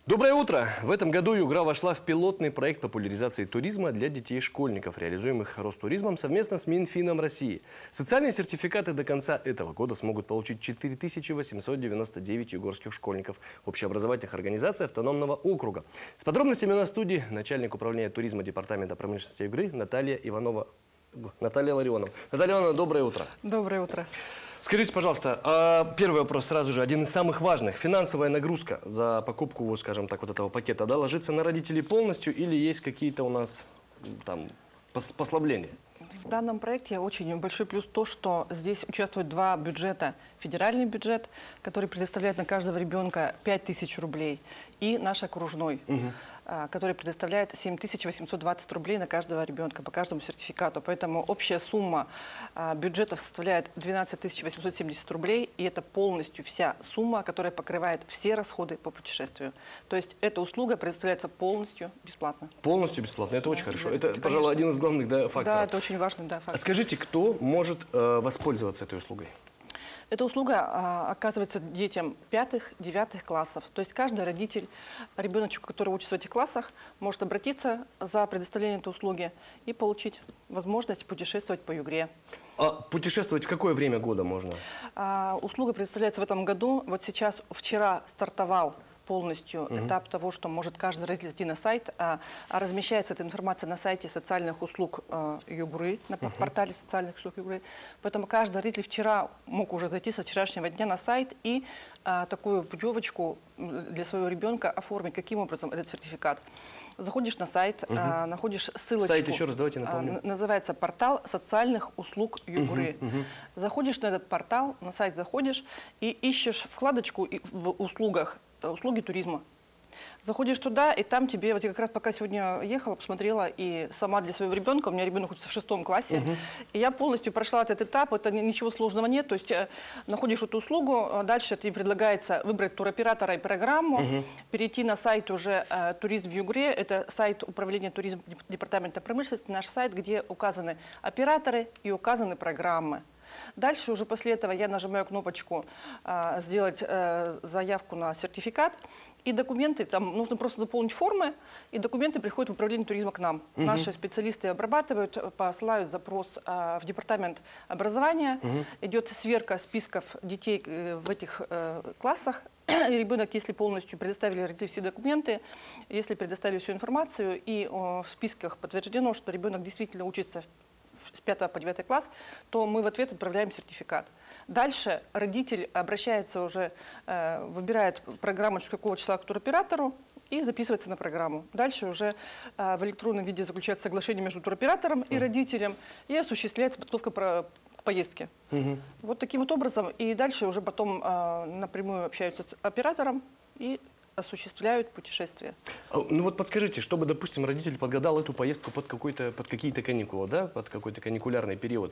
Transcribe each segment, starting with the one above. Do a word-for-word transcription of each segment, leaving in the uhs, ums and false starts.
Доброе утро! В этом году Югра вошла в пилотный проект популяризации туризма для детей и школьников, реализуемых Ростуризмом совместно с Минфином России. Социальные сертификаты до конца этого года смогут получить четыре тысячи восемьсот девяносто девять югорских школьников общеобразовательных организаций автономного округа. С подробностями на студии начальник управления туризма Департамента промышленности Югры Наталья Иванова. Наталья Ларионова. Наталья Ивановна, доброе утро. Доброе утро. Скажите, пожалуйста, первый вопрос сразу же, один из самых важных. Финансовая нагрузка за покупку, скажем так, вот этого пакета, да, ложится на родителей полностью или есть какие-то у нас там послабления? В данном проекте очень большой плюс то, что здесь участвуют два бюджета. Федеральный бюджет, который предоставляет на каждого ребенка пять тысяч рублей, и наш окружной, угу. который предоставляет семь тысяч восемьсот двадцать рублей на каждого ребенка по каждому сертификату. Поэтому общая сумма бюджета составляет двенадцать тысяч восемьсот семьдесят рублей, и это полностью вся сумма, которая покрывает все расходы по путешествию. То есть эта услуга предоставляется полностью бесплатно. Полностью бесплатно, это да, очень хорошо. Это, это пожалуй, один из главных да, факторов. Да, это очень важный да, фактор. А скажите, кто может э, воспользоваться этой услугой? Эта услуга а, оказывается детям пятых, девятых классов. То есть каждый родитель, ребеночек, который учится в этих классах, может обратиться за предоставлением этой услуги и получить возможность путешествовать по Югре. А путешествовать в какое время года можно? А, услуга предоставляется в этом году. Вот сейчас, вчера стартовал полностью угу. этап того, что может каждый родитель зайти на сайт. А, а размещается эта информация на сайте социальных услуг а, Югры, на угу. портале социальных услуг Югры. Поэтому каждый родитель вчера мог уже зайти со вчерашнего дня на сайт и а, такую путевочку для своего ребенка оформить. Каким образом этот сертификат? Заходишь на сайт, угу. а, находишь ссылочку. Сайт еще раз давайте напомню. А, называется портал социальных услуг Югры. Угу, угу. Заходишь на этот портал, на сайт заходишь и ищешь вкладочку в услугах, услуги туризма. Заходишь туда, и там тебе, вот я как раз пока сегодня ехала, посмотрела, и сама для своего ребенка, у меня ребенок учится в шестом классе, uh-huh. и я полностью прошла этот этап, это ничего сложного нет, то есть находишь эту услугу, дальше тебе предлагается выбрать туроператора и программу, uh-huh. перейти на сайт уже э, «Туризм в Югре», это сайт управления туризмом Департамента промышленности, наш сайт, где указаны операторы и указаны программы. Дальше уже после этого я нажимаю кнопочку а, «Сделать а, заявку на сертификат». И документы, там нужно просто заполнить формы, и документы приходят в управление туризма к нам. Угу. Наши специалисты обрабатывают, посылают запрос а, в департамент образования. Угу. Идет сверка списков детей в этих а, классах. И ребенок, если полностью предоставили родители все документы, если предоставили всю информацию, и о, в списках подтверждено, что ребенок действительно учится с пятого по девятый класс, то мы в ответ отправляем сертификат. Дальше родитель обращается уже, э, выбирает программу, какого числа к туроператору, и записывается на программу. Дальше уже э, в электронном виде заключается соглашение между туроператором и родителем, и осуществляется подготовка про, к поездке. Угу. Вот таким вот образом. И дальше уже потом э, напрямую общаются с оператором и осуществляют путешествия. Ну вот подскажите, чтобы, допустим, родитель подгадал эту поездку под, какой-то, под какие-то каникулы, да, под какой-то каникулярный период,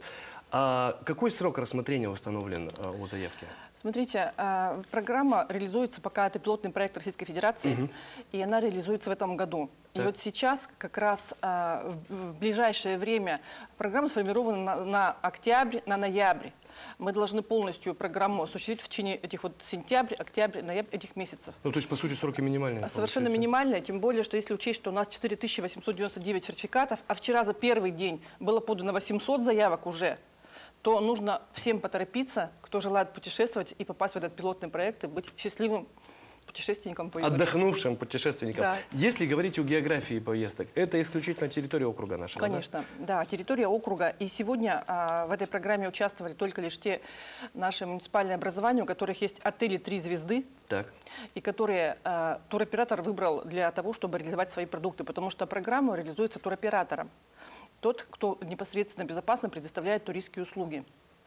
а какой срок рассмотрения установлен а, у заявки? Смотрите, а, программа реализуется, пока это пилотный проект Российской Федерации, угу. и она реализуется в этом году. И так. вот сейчас, как раз а, в, в ближайшее время, программа сформирована на, на октябрь, на ноябрь. Мы должны полностью программу осуществить в течение этих вот сентябрь, октябрь, ноябрь, этих месяцев. Ну, то есть, по сути, сроки минимальные. Совершенно минимальные, тем более, что если учесть, что у нас четыре тысячи восемьсот девяносто девять сертификатов, а вчера за первый день было подано восемьсот заявок уже, то нужно всем поторопиться, кто желает путешествовать и попасть в этот пилотный проект и быть счастливым путешественником по Югре. Отдохнувшим путешественником. Да. Если говорить о географии поездок, это исключительно территория округа нашего, Конечно, да, да территория округа. И сегодня а, в этой программе участвовали только лишь те наши муниципальные образования, у которых есть отели «Три звезды», так. и которые а, туроператор выбрал для того, чтобы реализовать свои продукты, потому что программа реализуется туроператором. Тот, кто непосредственно безопасно предоставляет туристские услуги.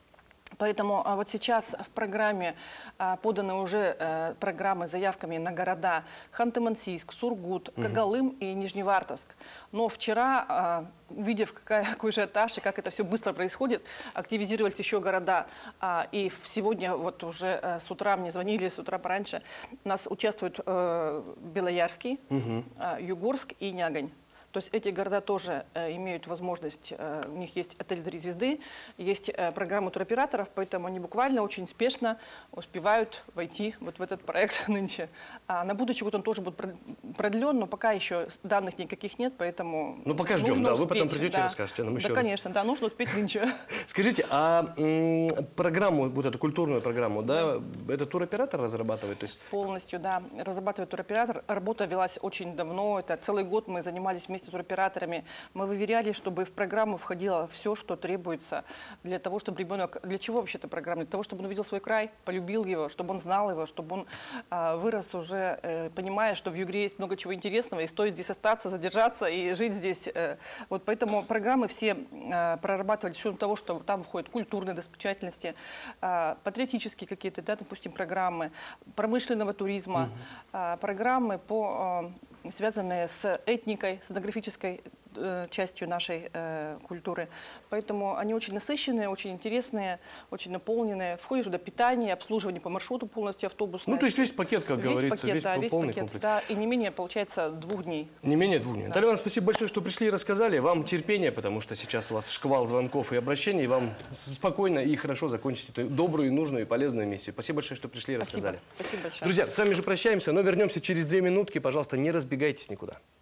Поэтому а, вот сейчас в программе а, поданы уже а, программы с заявками на города Ханты-Мансийск, Сургут, угу. Когалым и Нижневартовск. Но вчера, а, увидев, какая, какой же этаж и как это все быстро происходит, активизировались еще города. А, и сегодня вот уже а, с утра мне звонили, с утра пораньше, у нас участвуют а, Белоярский, угу. а, Югорск и Нягань. То есть эти города тоже э, имеют возможность, э, у них есть отель «Три звезды», есть э, программа туроператоров, поэтому они буквально очень спешно успевают войти вот в этот проект нынче. А на будущий год он тоже будет продлен, но пока еще данных никаких нет, поэтому Ну, пока ждем, да, успеть, вы потом придете да. и расскажете нам еще Да, раз. конечно, да, нужно успеть нынче. Скажите, а м, программу, вот эту культурную программу, да, это туроператор разрабатывает? То есть... Полностью, да, разрабатывает туроператор. Работа велась очень давно, это целый год мы занимались вместе с туроператорами. Мы выверяли, чтобы в программу входило все, что требуется для того, чтобы ребенок... Для чего вообще эта программа? Для того, чтобы он увидел свой край, полюбил его, чтобы он знал его, чтобы он а, вырос уже, э, понимая, что в Югре есть много чего интересного, и стоит здесь остаться, задержаться и жить здесь. Э. Вот поэтому программы все э, прорабатывались с учетом того, что там входят культурные достопримечательности, э, патриотические какие-то, да, допустим, программы, промышленного туризма, mm-hmm. э, программы, по, э, связанные с этникой, с этнографической э, частью нашей э, культуры. Поэтому они очень насыщенные, очень интересные, очень наполненные. Входит туда питание, обслуживание по маршруту полностью автобусное. Ну, то есть весь пакет, как весь говорится, пакет, весь, да, весь полный пакет, комплекс. да, и не менее, получается, двух дней. Не менее двух дней. Да. Наталья Ивановна, спасибо большое, что пришли и рассказали. Вам терпения, потому что сейчас у вас шквал звонков и обращений. Вам спокойно и хорошо закончить эту добрую, и нужную и полезную миссию. Спасибо большое, что пришли и Спасибо. рассказали. Спасибо большое. Друзья, с вами же прощаемся, но вернемся через две минутки. Пожалуйста, не разбегайтесь никуда.